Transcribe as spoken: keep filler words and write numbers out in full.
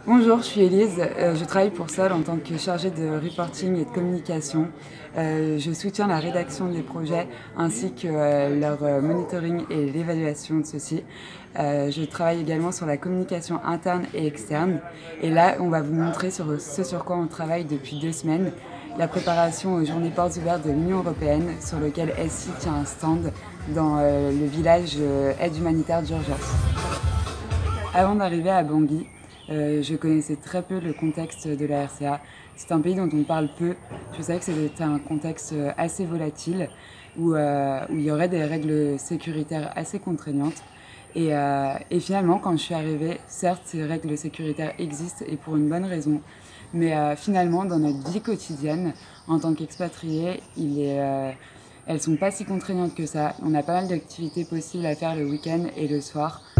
Bonjour, je suis Elise, euh, je travaille pour Sol en tant que chargée de reporting et de communication. Euh, je soutiens la rédaction des projets ainsi que euh, leur euh, monitoring et l'évaluation de ceux-ci. Euh, je travaille également sur la communication interne et externe. Et là, on va vous montrer sur ce sur quoi on travaille depuis deux semaines, la préparation aux journées portes ouvertes de l'Union européenne, sur lequel S I tient un stand dans euh, le village euh, aide humanitaire d'urgence. Avant d'arriver à Bangui, euh, je connaissais très peu le contexte de la R C A. C'est un pays dont on parle peu. Je savais que c'était un contexte assez volatile, où, euh, où il y aurait des règles sécuritaires assez contraignantes. Et, euh, et finalement, quand je suis arrivée, certes, ces règles sécuritaires existent et pour une bonne raison. Mais euh, finalement, dans notre vie quotidienne, en tant qu'expatriés, il est, euh, elles sont pas si contraignantes que ça. On a pas mal d'activités possibles à faire le week-end et le soir.